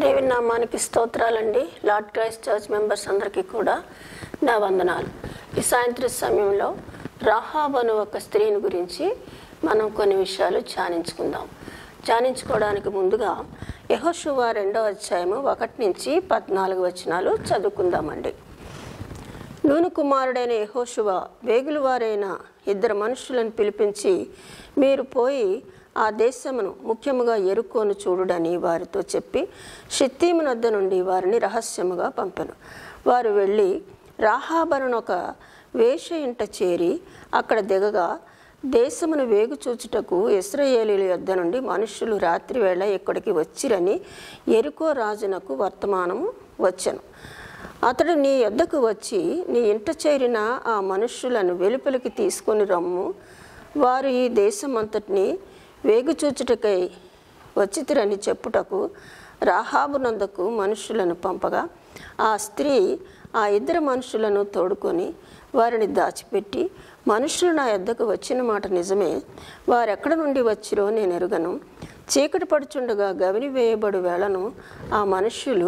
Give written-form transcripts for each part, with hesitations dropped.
దేవుని నామానికి స్తోత్రాలండి. లార్డ్ క్రైస్ట్ చర్చ్ మెంబర్స్ అందరికీ కూడా నా వందనాలు. ఈ సాయంత్రం సమయంలో రాహాబు అనే ఒక స్త్రీని గురించి మనం కొన్ని విషయాలు ధ్యానించుకోవడానికి ముందుగా యెహోషువ 2వ అధ్యాయము 1 నుంచి 14 వచనాలు చదువుకుందామండి. నూను కుమారుడైన యెహోషువ వేగులవారైన 2 మనుషులను పిలిపించి, మీరు పోయి ఆ దేశమును ముఖ్యముగా యెరికోను చూడుడని వారితో చెప్పి షిత్తీము నద్ద నుండి వారిని రహస్యముగా పంపెను. వారు వెళ్ళి రాహాబను ఒక వేశ్య ఇంట చేరి అక్కడ దిగగా, దేశమును వేగు చూచుటకు ఇశ్రాయేలీయుల యొద్ద నుండి మనుషులు రాత్రి వేళ ఇక్కడికి వచ్చిరని యెరికో రాజునకు వర్తమానము వచ్చెను. అతడు నీ యొద్దకు వచ్చి, నీ ఇంట చేరిన ఆ మనుష్యులను వెలుపలికి తీసుకొని రమ్ము, వారు ఈ దేశమంతటిని వేగుచూచుటకై వచ్చితిరని చెప్పుటకు రాహాబు నందకు మనుషులను పంపగా, ఆ స్త్రీ ఆ 2 మనుషులను తోడుకొని వారిని దాచిపెట్టి, మనుషులు నా యొద్దకు వచ్చిన మాట నిజమే, వారెక్కడ నుండి వచ్చిరో నేను ఎరుగను. చీకటి పడుచుండగా గవిని వేయబడు వేళను ఆ మనుష్యులు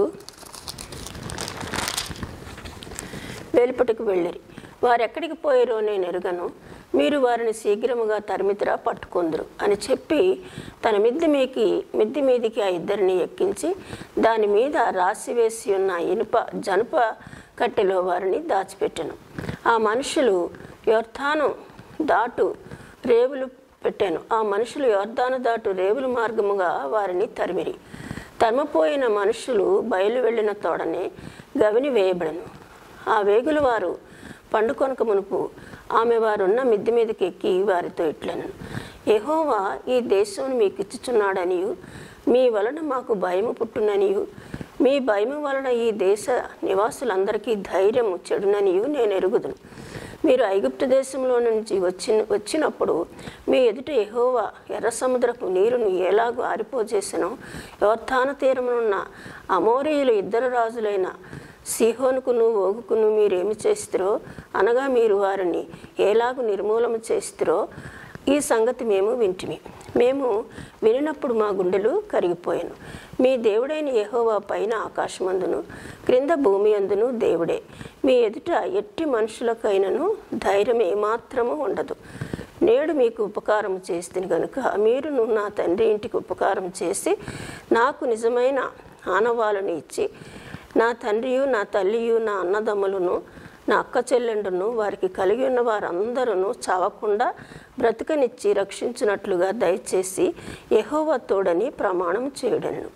వెలుపటికి వెళ్ళిరి. వారెక్కడికి పోయారో నేను ఎరుగను. మీరు వారిని శీఘ్రముగా తరిమితిరా పట్టుకొందురు అని చెప్పి తన మిద్ది మీదికి ఆ 2 ఎక్కించి దాని మీద రాసివేసి ఉన్న జనుప కట్టెలో వారిని దాచిపెట్టెను. ఆ మనుషులు యోర్దాను దాటు రేవులు పెట్టాను. ఆ మనుషులు యోర్దాను దాటు రేవుల మార్గముగా వారిని తరిమిరి. తరిమిపోయిన మనుషులు బయలు వెళ్ళిన తోడనే గవిని వేయబడను. ఆ వేగుల వారు పండుకొనక మునుపు ఆమె వారున్న మిద్ది మీదకి ఎక్కి వారితో ఇట్లను, యెహోవా ఈ దేశం మీకు ఇచ్చుచున్నాడనియు, మీ వలన మాకు భయము పుట్టుననియు, మీ భయము వలన ఈ దేశ నివాసులందరికీ ధైర్యము చెడుననియు నేను ఎరుగుదును. మీరు ఐగుప్తు దేశంలో నుంచి వచ్చినప్పుడు మీ ఎదుట యెహోవా ఎర్ర సముద్రపు నీరును ఎలాగూ ఆరిపోజేసెనో, యోర్దాను తీరమునున్న అమోరీయులు 2 రాజులైన సీహోనుకును ఓగుకును మీరేమి చేస్తారో, అనగా మీరు వారిని ఎలాగూ నిర్మూలన చేస్తారో ఈ సంగతి మేము వింటిమి. మేము వినినప్పుడు మా గుండెలు కరిగిపోయాను. మీ దేవుడైన యెహోవా పైన ఆకాశమందును క్రింద భూమి అందును దేవుడే. మీ ఎదుట ఎట్టి మనుషులకైనను ధైర్యం ఏమాత్రము ఉండదు. నేడు మీకు ఉపకారం చేస్తుంది కనుక మీరును నా తండ్రి ఇంటికి ఉపకారం చేసి నాకు నిజమైన ఆనవాళ్ళను ఇచ్చి, నా తండ్రియు నా తల్లియు నా అన్నదమ్ములను నా అక్క చెల్లెండును వారికి కలిగి ఉన్న వారందరూ చావకుండా బ్రతుకనిచ్చి రక్షించినట్లుగా దయచేసి యెహోవా తోడని ప్రమాణం చేయడను.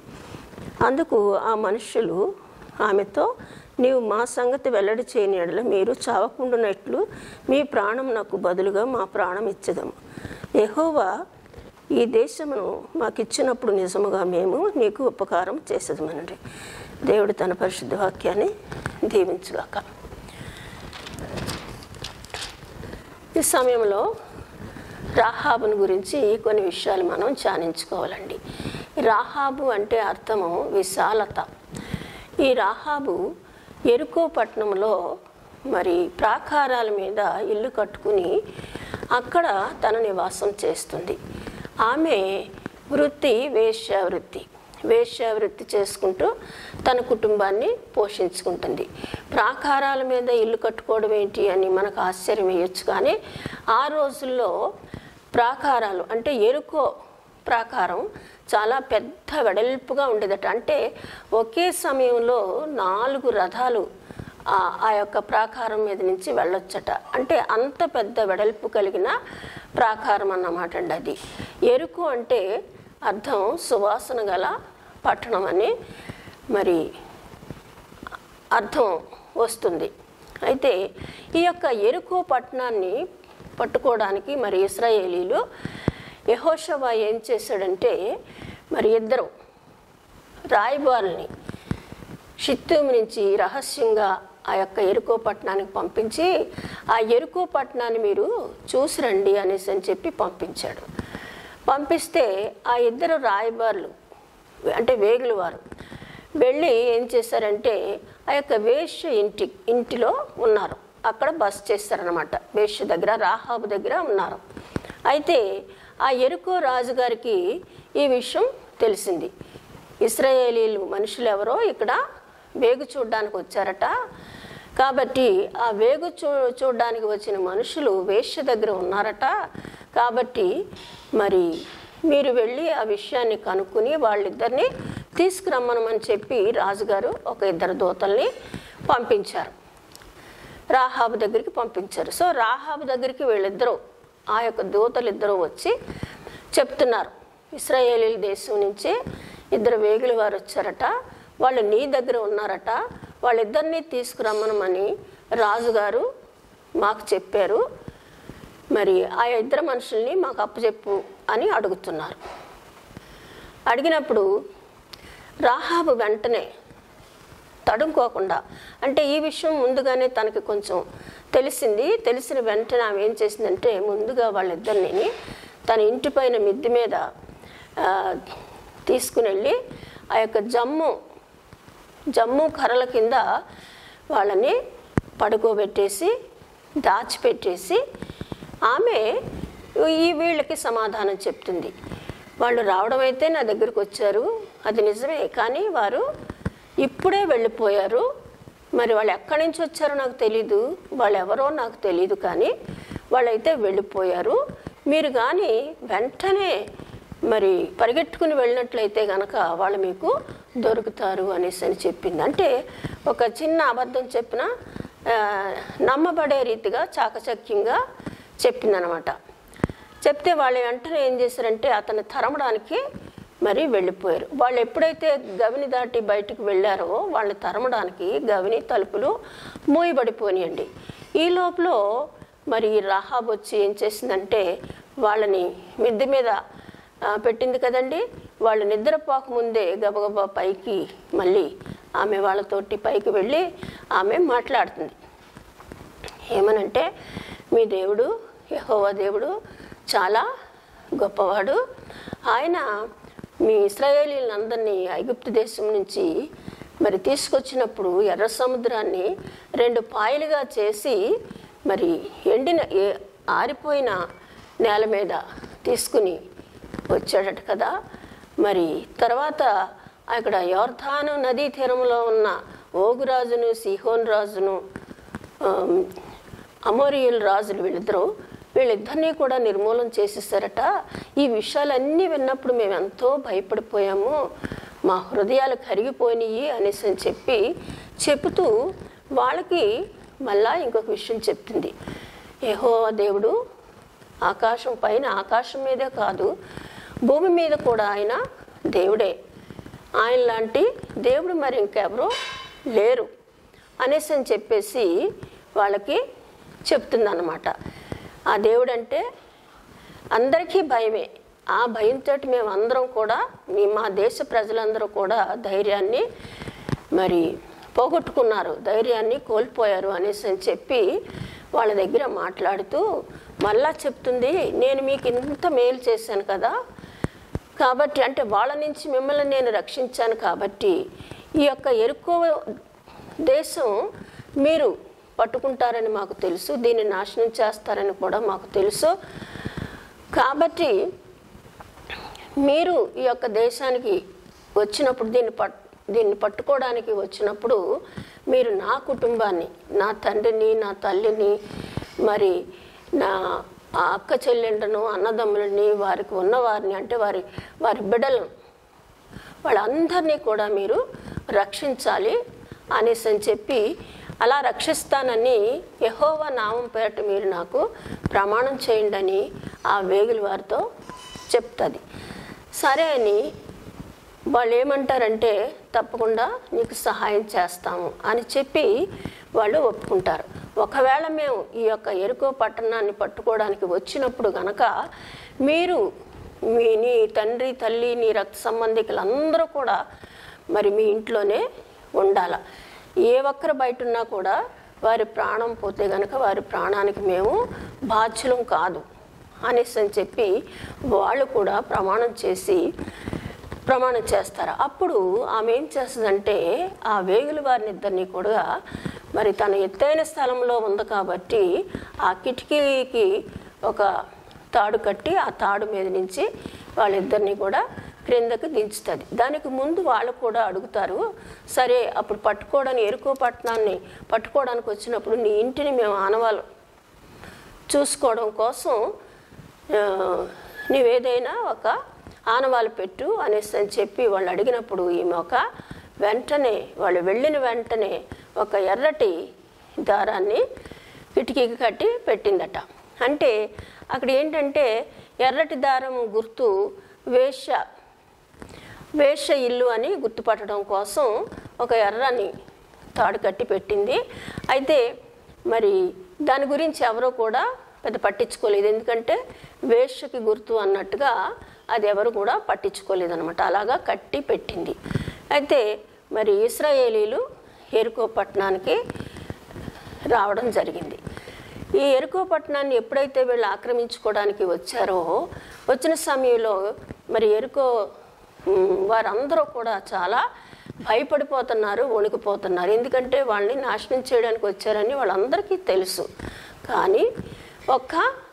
అందుకు ఆ మనుషులు ఆమెతో, నీవు మా సంగతి వెల్లడి చేయని యెడల మీరు చావకుండానట్లు మీ ప్రాణం నాకు బదులుగా మా ప్రాణం ఇచ్చేదము. యెహోవా ఈ దేశమును మాకు ఇచ్చినప్పుడు నిజముగా మేము నీకు ఉపకారం చేసేదమనండి. దేవుడు తన పరిశుద్ధ వాక్యాన్ని దీవించుగాక. ఈ సమయంలో రాహాబుని గురించి కొన్ని విషయాలు మనం ధ్యానించుకోవాలండి. రాహాబు అంటే అర్థము విశాలత. ఈ రాహాబు యెరికో పట్టణంలో ప్రాకారాల మీద ఇల్లు కట్టుకుని అక్కడ తన నివాసం చేస్తుంది. ఆమె వృత్తి వేశ్యావృత్తి చేసుకుంటూ తన కుటుంబాన్ని పోషించుకుంటుంది. ప్రాకారాల మీద ఇల్లు కట్టుకోవడం ఏంటి అని మనకు ఆశ్చర్యం వేయచ్చు. కానీ ఆ రోజుల్లో ప్రాకారాలు అంటే యెరికో ప్రాకారం చాలా పెద్ద వెడల్పుగా ఉండేదట. అంటే ఒకే సమయంలో 4 రథాలు ఆ యొక్క ప్రాకారం మీద నుంచి వెళ్ళొచ్చట. అంటే అంత పెద్ద వెడల్పు కలిగిన ప్రాకారం అన్నమాట అండి అది. యెరికో అంటే అర్థం సువాసన గల పట్టణం అని అర్థం వస్తుంది. అయితే ఈ యొక్క యెరికో పట్టణాన్ని పట్టుకోవడానికి ఇశ్రాయేలీలు యెహోషువ ఏం చేశాడంటే 2 రాయబారుల్ని షిత్తీము నుంచి రహస్యంగా ఆ యొక్క యెరికో పట్టణానికి పంపించి, ఆ యెరికో పట్టణాన్ని మీరు చూసి రండి అనేసి అని చెప్పి పంపించాడు. పంపిస్తే ఆ 2 రాయబారులు అంటే వేగుల వారు వెళ్ళి ఏం చేశారంటే ఆ యొక్క వేశ్య ఇంటిలో ఉన్నారు. అక్కడ బస చేస్తారనమాట. వేశ్య దగ్గర, రాహాబు దగ్గర ఉన్నారు. అయితే ఆ యెరికో రాజుగారికి ఈ విషయం తెలిసింది. ఇశ్రాయేలీలు మనుషులు ఎవరో ఇక్కడ వేగు చూడడానికి వచ్చారట. కాబట్టి ఆ వేగు చూడడానికి వచ్చిన మనుషులు వేశ్య దగ్గర ఉన్నారట. కాబట్టి మరి మీరు వెళ్ళి ఆ విషయాన్ని కనుక్కుని వాళ్ళిద్దరిని తీసుకురమ్మనమని చెప్పి రాజుగారు ఒక 2 దూతల్ని పంపించారు, రాహాబు దగ్గరికి పంపించారు. సో రాహాబు దగ్గరికి వీళ్ళిద్దరూ, ఆ యొక్క దూతలు ఇద్దరు వచ్చి చెప్తున్నారు, ఇశ్రాయేలీల దేశం నుంచి 2 వేగుల వారు వచ్చారట, వాళ్ళు నీ దగ్గర ఉన్నారట, వాళ్ళిద్దరినీ తీసుకురమ్మనమని రాజుగారు మాకు చెప్పారు, మరి ఆ 2 మనుషుల్ని మాకు అప్పచెప్పు అని అడుగుతున్నారు. అడిగినప్పుడు రాహాబు వెంటనే తడుముకోకుండా, అంటే ఈ విషయం ముందుగానే తనకి కొంచెం తెలిసిన వెంటనే ఆమె ఏం చేసిందంటే ముందుగా వాళ్ళిద్దరిని తన ఇంటి పైన మిద్దె మీద తీసుకుని వెళ్ళి ఆ యొక్క జమ్ము కర్రల కింద వాళ్ళని పడుకోబెట్టేసి దాచిపెట్టేసి ఆమె వీళ్ళకి సమాధానం చెప్తుంది. వాళ్ళు రావడం అయితే నా దగ్గరికి వచ్చారు, అది నిజమే, కానీ వారు ఇప్పుడే వెళ్ళిపోయారు. మరి వాళ్ళు ఎక్కడి నుంచి వచ్చారో నాకు తెలీదు, వాళ్ళు ఎవరో నాకు తెలీదు, కానీ వాళ్ళైతే వెళ్ళిపోయారు. మీరు కానీ వెంటనే మరి పరిగెట్టుకుని వెళ్ళినట్లయితే కనుక వాళ్ళు మీకు దొరుకుతారు అనేసి అని చెప్పింది. అంటే ఒక చిన్న అబద్ధం చెప్పిన నమ్మబడే రీతిగా చాకచక్యంగా చెప్పిందనమాట. చెప్తే వాళ్ళు వెంటనే ఏం చేశారంటే అతన్ని తరమడానికి మరి వెళ్ళిపోయారు. వాళ్ళు ఎప్పుడైతే గవిని దాటి బయటకు వెళ్ళారో వాళ్ళని తరమడానికి గవిని తలుపులు మూయబడిపోనియండి. ఈ లోపల మరి రాహాబు వచ్చి ఏం చేసిందంటే వాళ్ళని మిద్దె మీద పెట్టింది కదండి, వాళ్ళు నిద్రపోక ముందే గబగబా పైకి మళ్ళీ ఆమె వాళ్ళతోటి పైకి వెళ్ళి ఆమె మాట్లాడుతుంది. ఏమనంటే మీ దేవుడు యెహోవా దేవుడు చాలా గొప్పవాడు, ఆయన మీ ఇశ్రాయేలీలందరినీ ఐగుప్తు దేశం నుంచి మరి తీసుకొచ్చినప్పుడు ఎర్ర సముద్రాన్ని 2 పాయలుగా చేసి మరి ఆరిపోయిన నేల మీద తీసుకుని వచ్చాడట కదా. మరి తర్వాత అక్కడ యోర్దాను నదీ తీరంలో ఉన్న ఓగు రాజును సీహోన్ రాజును అమోరీయుల రాజులు వీళ్ళిద్దరినీ కూడా నిర్మూలన చేసేసారట. ఈ విషయాలన్నీ విన్నప్పుడు మేము ఎంతో భయపడిపోయాము, మా హృదయాలు కరిగిపోయినాయి అనేసి అని చెప్తూ వాళ్ళకి మళ్ళా ఇంకొక విషయం చెప్తుంది. యెహోవా దేవుడు ఆకాశం పైన, ఆకాశం మీదే కాదు భూమి మీద కూడా ఆయన దేవుడే, ఆయన లాంటి దేవుడు మరి ఇంకెవరో లేరు అనేసి అని చెప్పేసి వాళ్ళకి చెప్తుందన్నమాట. ఆ దేవుడు అంటే అందరికీ భయమే. ఆ భయంతో మేము అందరం కూడా మా దేశ ప్రజలందరూ కూడా ధైర్యాన్ని మరి పోగొట్టుకున్నారు, ధైర్యాన్ని కోల్పోయారు అనేసి అని చెప్పి వాళ్ళ దగ్గర మాట్లాడుతూ మళ్ళా చెప్తుంది, నేను మీకు ఇంత మేలు చేశాను కదా, కాబట్టి అంటే వాళ్ళ నుంచి మిమ్మల్ని నేను రక్షించాను కాబట్టి ఈ యొక్క యెరికో దేశం మీరు పట్టుకుంటారని మాకు తెలుసు, దీన్ని నాశనం చేస్తారని కూడా మాకు తెలుసు, కాబట్టి మీరు ఈ యొక్క దేశానికి వచ్చినప్పుడు దీన్ని పట్టుకోవడానికి వచ్చినప్పుడు మీరు నా కుటుంబాన్ని, నా తండ్రిని, నా తల్లిని, మరి నా అక్క చెల్లెంటను, అన్నదమ్ములని, వారికి ఉన్నవారిని అంటే వారి బిడ్డలను వాళ్ళందరినీ కూడా మీరు రక్షించాలి అనేసి అని చెప్పి, అలా రక్షిస్తానని యెహోవా నామం పేరట మీరు నాకు ప్రమాణం చేయండి అని ఆ వేగుల వారితో చెప్తుంది. సరే అని వాళ్ళు ఏమంటారంటే తప్పకుండా నీకు సహాయం చేస్తాము అని చెప్పి వాళ్ళు ఒప్పుకుంటారు. ఒకవేళ మేము ఈ యొక్క యెరికో పట్టణాన్ని పట్టుకోవడానికి వచ్చినప్పుడు కనుక మీరు నీ తండ్రి, తల్లి, నీ రక్త సంబంధికులందరూ కూడా మరి మీ ఇంట్లోనే ఉండాల. ఏ ఒక్కరు బయట ఉన్నా కూడా వారి ప్రాణం పోతే కనుక వారి ప్రాణానికి మేము బాధ్యులం కాదు అనేసి అని చెప్పి వాళ్ళు కూడా ప్రమాణం చేస్తారు. అప్పుడు ఆమె ఏం చేస్తుందంటే ఆ వేగుల వారిని ఇద్దరిని కూడా మరి తన ఎత్తైన స్థలంలో ఉంది కాబట్టి ఆ కిటికీకి ఒక తాడు కట్టి ఆ తాడు మీద నుంచి వాళ్ళిద్దరిని కూడా క్రిందకి దించుతుంది. దానికి ముందు వాళ్ళు కూడా అడుగుతారు, సరే అప్పుడు పట్టుకోవడానికి ఎరుకో పట్టణాన్ని పట్టుకోవడానికి వచ్చినప్పుడు నీ ఇంటిని మేము ఆనవాళ్ళు చూసుకోవడం కోసం నీవేదైనా ఒక ఆనవాళ్ళు పెట్టు అనేసి అని చెప్పి వాళ్ళు అడిగినప్పుడు ఈమె వెంటనే వాళ్ళు వెళ్ళిన వెంటనే ఒక ఎర్రటి దారాన్ని కిటికీకి కట్టి పెట్టిందట. అంటే అక్కడ ఏంటంటే ఎర్రటి దారం గుర్తు వేశ్య ఇల్లు అని గుర్తుపట్టడం కోసం ఒక ఎర్రని తాడు కట్టి పెట్టింది. అయితే మరి దాని గురించి ఎవరో కూడా పెద్ద పట్టించుకోలేదు, ఎందుకంటే వేశ్యకి గుర్తు అన్నట్టుగా అది ఎవరు కూడా పట్టించుకోలేదు అనమాట. అలాగా కట్టి పెట్టింది. అయితే మరి ఇశ్రాయేలీలు యెరికో పట్టణానికి రావడం జరిగింది. ఈ యెరికో పట్టణాన్ని ఎప్పుడైతే వీళ్ళు ఆక్రమించుకోవడానికి వచ్చారో వచ్చిన సమయంలో మరి యెరికో వారందరూ కూడా చాలా భయపడిపోతున్నారు, వణికిపోతున్నారు. ఎందుకంటే వాళ్ళని నాశనం చేయడానికి వచ్చారని వాళ్ళందరికీ తెలుసు. కానీ ఒక్క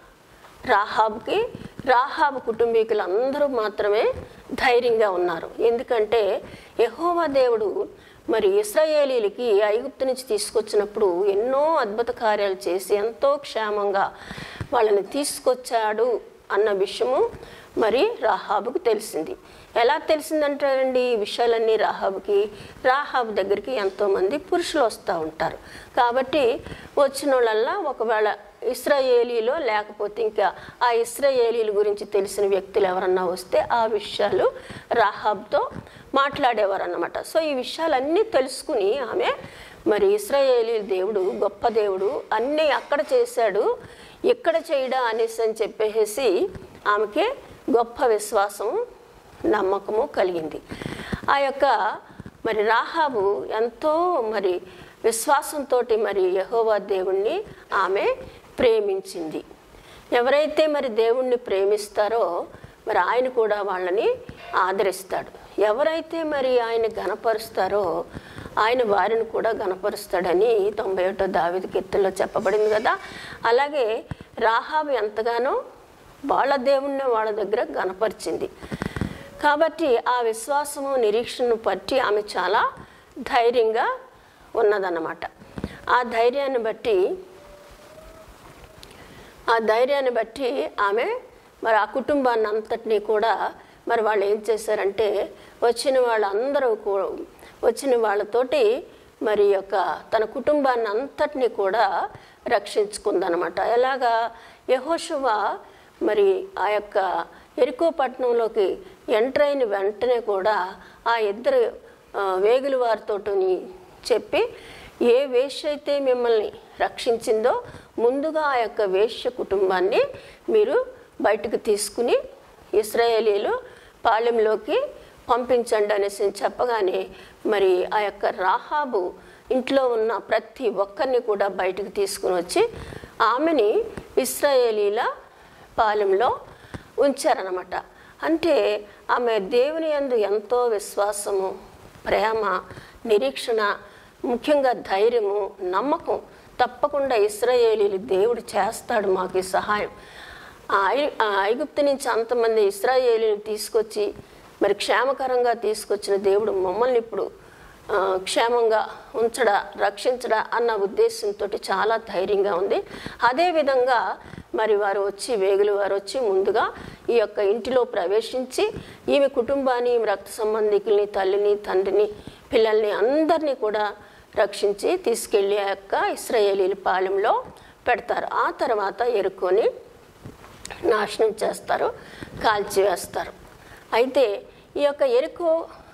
రాహాబు కుటుంబీకులందరూ మాత్రమే ధైర్యంగా ఉన్నారు. ఎందుకంటే యెహోవా దేవుడు మరి ఇశ్రాయేలీలకి ఐగుప్తు నుంచి తీసుకొచ్చినప్పుడు ఎన్నో అద్భుత కార్యాలు చేసి ఎంతో క్షేమంగా వాళ్ళని తీసుకొచ్చాడు అన్న విషయము మరి రాహాబుకు తెలిసింది. ఎలా తెలిసిందంటారండి ఈ విషయాలన్నీ రాహాబు దగ్గరికి ఎంతోమంది పురుషులు వస్తూ ఉంటారు. కాబట్టి వచ్చిన వాళ్ళల్లా ఒకవేళ ఇశ్రాయేలీలో లేకపోతే ఇంకా ఆ ఇశ్రాయేలీల గురించి తెలిసిన వ్యక్తులు ఎవరన్నా వస్తే ఆ విషయాలు రాహాబుతో మాట్లాడేవారు అన్నమాట. సో ఈ విషయాలన్నీ తెలుసుకుని ఆమె మరి ఇశ్రాయేలీ దేవుడు గొప్ప దేవుడు, అన్నీ అక్కడ చేశాడు ఇక్కడ చేయడా అనేసి అని చెప్పేసి ఆమెకి గొప్ప విశ్వాసం నమ్మకము కలిగింది. ఆ యొక్క మరి రాహాబు ఎంతో మరి విశ్వాసంతో మరి యెహోవా దేవుణ్ణి ఆమె ప్రేమించింది. ఎవరైతే మరి దేవుణ్ణి ప్రేమిస్తారో మరి ఆయన కూడా వాళ్ళని ఆదరిస్తాడు. ఎవరైతే మరి ఆయన గణపరుస్తారో ఆయన వారిని కూడా గణపరుస్తాడని 91వ దావీదు కీర్తనలో చెప్పబడింది కదా. అలాగే రాహాబు ఎంతగానో వాళ్ళ దేవుణ్ణి వాళ్ళ దగ్గర గణపరిచింది. కాబట్టి ఆ విశ్వాసము నిరీక్షణను బట్టి ఆమె చాలా ధైర్యంగా ఉన్నదన్నమాట. ఆ ధైర్యాన్ని బట్టి ఆమె మరి ఆ కుటుంబాన్ని అంతటినీ కూడా మరి వాళ్ళు ఏం చేశారంటే వచ్చిన వాళ్ళతోటి మరి యొక్క తన కుటుంబాన్ని అంతటినీ కూడా రక్షించుకుందనమాట. ఎలాగా యెహోషువ మరి ఆ యొక్క యెరికో పట్టణంలోకి ఎంటర్ అయిన వెంటనే కూడా ఆ ఇద్దరు వేగుల వారితో చెప్పి ఏ వేశ్య అయితే మిమ్మల్ని రక్షించిందో ముందుగా ఆ యొక్క వేశ్య కుటుంబాన్ని మీరు బయటకు తీసుకుని ఇశ్రాయేలీలు పాళెంలోకి పంపించండి అనేసి చెప్పగానే మరి ఆ యొక్క రాహాబు ఇంట్లో ఉన్న ప్రతి ఒక్కరిని కూడా బయటకు తీసుకుని వచ్చి ఆమెని ఇశ్రాయేలీల పాలెంలో ఉంచారనమాట. అంటే ఆమె దేవుని యందు ఎంతో విశ్వాసము, ప్రేమ, నిరీక్షణ, ముఖ్యంగా ధైర్యము, నమ్మకం. తప్పకుండా ఇశ్రాయేలీలు దేవుడు చేస్తాడు మాకు ఈ సహాయం. ఐగుప్తు నుంచి అంతమంది ఇశ్రాయేలీని తీసుకొచ్చి మరి క్షేమకరంగా తీసుకొచ్చిన దేవుడు మమ్మల్ని ఇప్పుడు క్షేమంగా ఉంచడా, రక్షించడా అన్న ఉద్దేశంతో చాలా ధైర్యంగా ఉంది. అదేవిధంగా మరి వేగులు వారు వచ్చి ముందుగా ఈ యొక్క ఇంటిలో ప్రవేశించి ఈమె కుటుంబాన్ని, రక్త సంబంధికుల్ని, తల్లిని, తండ్రిని, పిల్లల్ని అందరినీ కూడా రక్షించి తీసుకెళ్ళి ఆ యొక్క ఇశ్రాయేలీల పాలెంలో పెడతారు. ఆ తర్వాత యెరికోని నాశనం చేస్తారు, కాల్చివేస్తారు. అయితే ఈ యొక్క యెరికో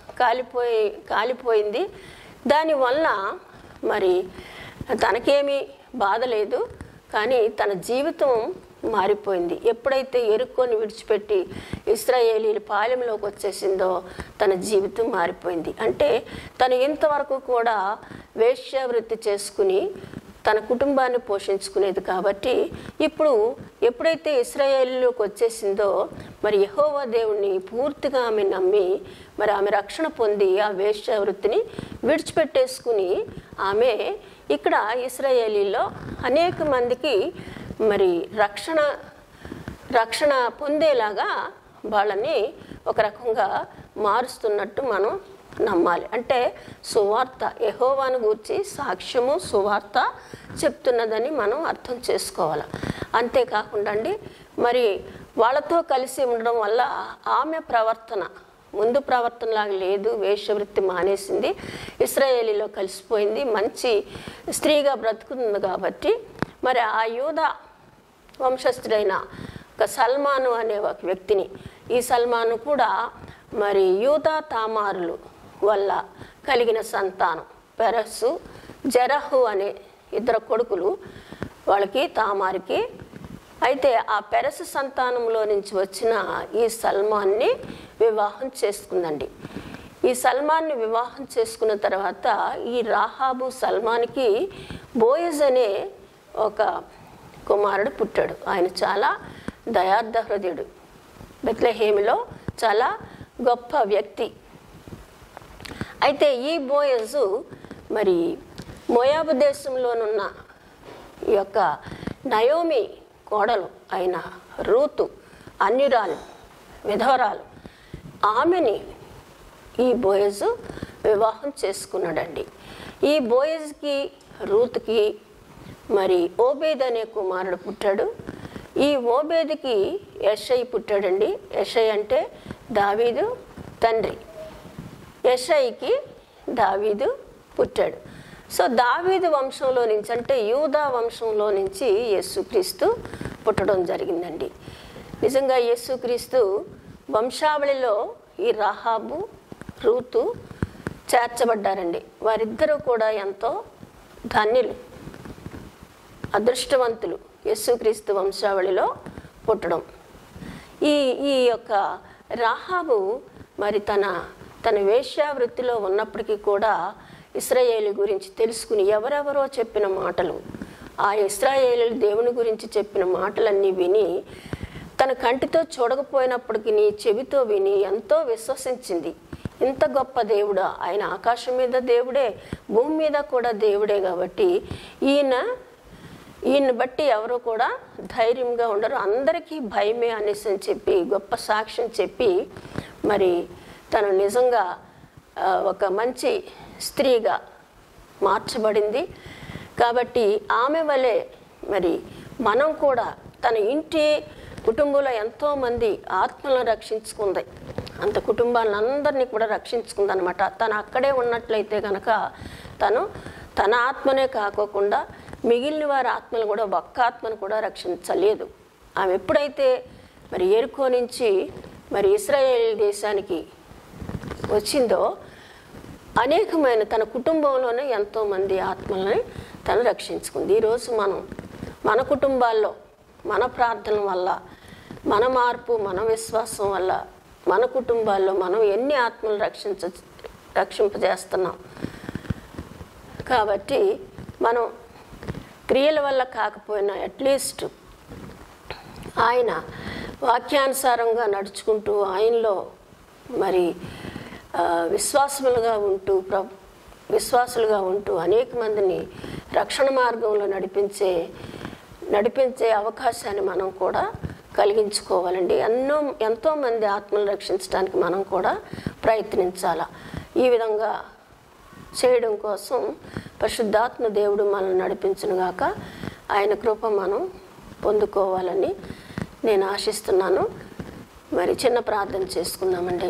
కాలిపోయింది. దానివల్ల మరి తనకేమీ బాధ లేదు, కానీ తన జీవితం మారిపోయింది. ఎప్పుడైతే యెరికోని విడిచిపెట్టి ఇశ్రాయేలీల పాలెంలోకి వచ్చేసిందో తన జీవితం మారిపోయింది. అంటే తను ఇంతవరకు కూడా వేశ్యావృత్తి చేసుకుని తన కుటుంబాన్ని పోషించుకునేది. కాబట్టి ఇప్పుడు ఎప్పుడైతే ఇశ్రాయేలులోకి వచ్చేసిందో మరి యెహోవా దేవుణ్ణి పూర్తిగా ఆమె నమ్మి మరి ఆమె రక్షణ పొంది ఆ వేశ్యావృత్తిని విడిచిపెట్టేసుకుని ఆమె ఇక్కడ ఇశ్రాయేలీలో అనేక మందికి మరి రక్షణ పొందేలాగా వాళ్ళని ఒక రకంగా మారుస్తున్నట్టు మనం నమ్మాలి. అంటే సువార్త యెహోవాను గూర్చి సాక్ష్యము సువార్త చెప్తున్నదని మనం అర్థం చేసుకోవాలి. అంతేకాకుండా అండి మరి వాళ్ళతో కలిసి ఉండడం వల్ల ఆమె ప్రవర్తన ముందు ప్రవర్తనలాగా లేదు, వేశ్యవృత్తి మానేసింది, ఇశ్రాయేలీలో కలిసిపోయింది, మంచి స్త్రీగా బ్రతుకుతుంది. కాబట్టి మరి ఆ యూదా వంశస్థుడైన ఒక సల్మాను అనే ఒక వ్యక్తిని, ఈ సల్మాను కూడా మరి యూదా తామారులు వల్ల కలిగిన సంతానం. పెరస్సు జరహు అనే ఇద్దరు కొడుకులు వాళ్ళకి, తామారికి. అయితే ఆ పెరసు సంతానంలో నుంచి వచ్చిన ఈ సల్మాన్ని వివాహం చేసుకుందండి. ఈ సల్మాన్ని వివాహం చేసుకున్న తర్వాత ఈ రాహాబు సల్మాన్కి బోయజ్ అనే ఒక కుమారుడు పుట్టాడు. ఆయన చాలా దయార్థ హృదయుడు, బెత్లెహేములో చాలా గొప్ప వ్యక్తి. అయితే ఈ బోయజు మరి మోయాబు దేశంలోనున్న ఈ యొక్క నయోమి కోడలు అయిన రూతు, అన్యురాలు, విధవరాలు, ఆమెని ఈ బోయజు వివాహం చేసుకున్నాడండి. ఈ బోయజ్కి రూత్కి మరి ఓబేద్ అనే కుమారుడు పుట్టాడు. ఈ ఓబేద్కి యెషై పుట్టాడండి. యెషై అంటే దావీదు తండ్రి. యెషైకి దావీదు పుట్టాడు. సో దావీదు వంశంలో నుంచి అంటే యూదా వంశంలో నుంచి యేసుక్రీస్తు పుట్టడం జరిగిందండి. నిజంగా యేసుక్రీస్తు వంశావళిలో ఈ రాహాబు రూతు చేర్చబడ్డారండి. వారిద్దరూ కూడా ఎంతో ధన్యులు, అదృష్టవంతులు యేసుక్రీస్తు వంశావళిలో పుట్టడం. ఈ యొక్క రాహాబు మరి తన వేశ్యావృత్తిలో ఉన్నప్పటికీ కూడా ఇశ్రాయేలు గురించి తెలుసుకుని ఎవరెవరో చెప్పిన మాటలు, ఆ ఇశ్రాయేలు దేవుని గురించి చెప్పిన మాటలన్నీ విని తన కంటితో చూడకపోయినప్పటికీ చెవితో విని ఎంతో విశ్వసించింది. ఇంత గొప్ప దేవుడా, ఆయన ఆకాశం మీద దేవుడే, భూమి మీద కూడా దేవుడే. కాబట్టి ఈయన బట్టి ఎవరు కూడా ధైర్యంగా ఉండరు, అందరికీ భయమే అనేసి అని చెప్పి గొప్ప సాక్ష్యం చెప్పి మరి తను నిజంగా ఒక మంచి స్త్రీగా మార్చబడింది. కాబట్టి ఆమె వలె మరి మనం కూడా తన ఇంటి కుటుంబంలో ఎంతోమంది ఆత్మలను రక్షించుకుంది, అంత కుటుంబాలను అందరినీ కూడా రక్షించుకుంది అనమాట. తను అక్కడే ఉన్నట్లయితే కనుక తన ఆత్మనే కాకోకుండా మిగిలిన వారి ఆత్మలు కూడా, ఒక్క ఆత్మను కూడా రక్షించలేదు. ఆమె ఎప్పుడైతే మరి యెరికో నుంచి మరి ఇశ్రాయేల్ దేశానికి వచ్చిందో అనేకమైన తన కుటుంబంలోనే ఎంతోమంది ఆత్మలని తను రక్షించుకుంది. ఈరోజు మన కుటుంబాల్లో మన ప్రార్థన వల్ల, మన మార్పు, మన విశ్వాసం వల్ల మన కుటుంబాల్లో మనం ఎన్ని ఆత్మలు రక్షింపజేస్తున్నాం. కాబట్టి మనం క్రియల వల్ల కాకపోయినా అట్లీస్ట్ ఆయన వాక్యానుసారంగా నడుచుకుంటూ ఆయనలో మరి విశ్వాసులుగా ఉంటూ అనేక మందిని రక్షణ మార్గంలో నడిపించే అవకాశాన్ని మనం కూడా కలిగించుకోవాలండి. ఎంతోమంది ఆత్మలు రక్షించడానికి మనం కూడా ప్రయత్నించాలి. ఈ విధంగా చేయడం కోసం పరిశుద్ధాత్మ దేవుడు మనల్ని నడిపించునుగాక. ఆయన కృప మనం పొందుకోవాలని నేను ఆశిస్తున్నాను. మరి చిన్న ప్రార్థన చేసుకుందామండి.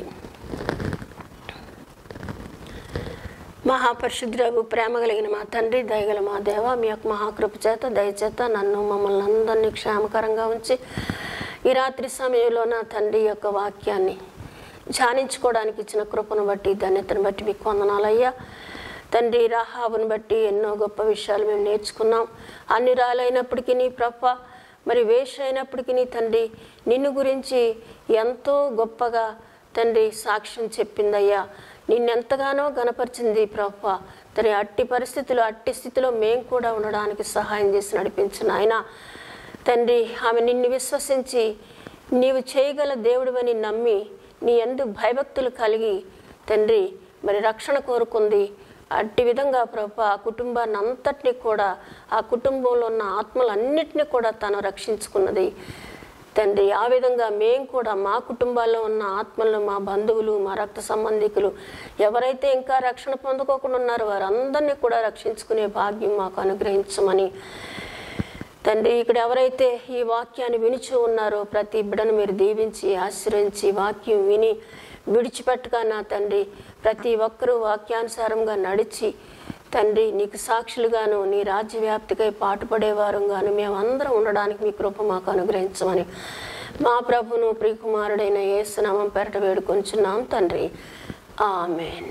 మహాపరిశుద్ధుడు, ప్రేమ కలిగిన మా తండ్రి, దయగల మా దేవ, మీ యొక్క మహాకృప చేత దయచేత నన్ను మమ్మల్ని అందరినీ క్షేమకరంగా ఉంచి ఈ రాత్రి సమయంలో నా తండ్రి యొక్క వాక్యాన్ని ధ్యానించుకోవడానికి ఇచ్చిన కృపను బట్టి, ధన్యతను బట్టి మీకు వందనాలయ్యా. తండ్రి, రాహాబును బట్టి ఎన్నో గొప్ప విషయాలు మేము నేర్చుకున్నాం. అన్ని రాలైనప్పటికీ నీ ప్రభ, మరి వేష అయినప్పటికీ నీ తండ్రి నిన్ను గురించి ఎంతో గొప్పగా తండ్రి సాక్ష్యం చెప్పిందయ్యా. నిన్నెంతగానో గణపరిచింది ప్రభా. తండ్రి, అట్టి స్థితిలో మేము కూడా ఉండడానికి సహాయం చేసి నడిపించిన ఆయన తండ్రి, ఆమె నిన్ను విశ్వసించి నీవు చేయగల దేవుడివని నమ్మి నీ యందు భయభక్తులు కలిగి తండ్రి మరి రక్షణ కోరుకుంది. అట్టి విధంగా ప్రభా ఆ కుటుంబాన్ని అంతటినీ కూడా, ఆ కుటుంబంలో ఉన్న ఆత్మలన్నిటినీ కూడా తను రక్షించుకున్నది. తండ్రి ఆ విధంగా మేము కూడా మా కుటుంబాల్లో ఉన్న ఆత్మలను, మా బంధువులు, మా రక్త సంబంధికులు ఎవరైతే ఇంకా రక్షణ పొందుకోకుండా ఉన్నారో వారందరినీ కూడా రక్షించుకునే భాగ్యం మాకు అనుగ్రహించమని తండ్రి, ఇక్కడ ఎవరైతే ఈ వాక్యాన్ని వినిచూ ఉన్నారో ప్రతి బిడ్డను మీరు దీవించి ఆశీర్వదించి వాక్యం విని విడిచిపెట్టగా నా తండ్రి ప్రతి ఒక్కరూ వాక్యానుసారంగా నడిచి తండ్రి నీకు సాక్షులుగాను నీ రాజ్య వ్యాప్తికై పాటుపడేవారుగాను మేమందరం ఉండడానికి మీ కృప మాకు అనుగ్రహించమని మా ప్రభును ప్రియకుమారుడైన యేసు నామం పేరట వేడుకొంచున్నాం తండ్రి. ఆమేన్.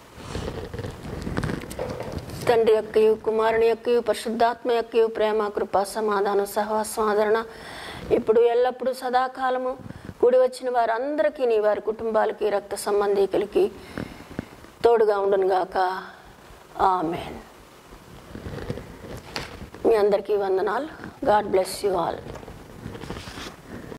తండ్రి యొక్కయు కుమారుని యొక్కయు పరిశుద్ధాత్మ యొక్కయు ప్రేమ కృప సమాధానం సహవాసం ఆదరణ ఇప్పుడు ఎల్లప్పుడూ సదాకాలము కూడి వచ్చిన వారందరికీ నీ వారి కుటుంబాలకి రక్త సంబంధికులకి తోడుగా ఉండునుగాక. ఆమేన్. మీ అందరికీ వందనాలు. God bless you all.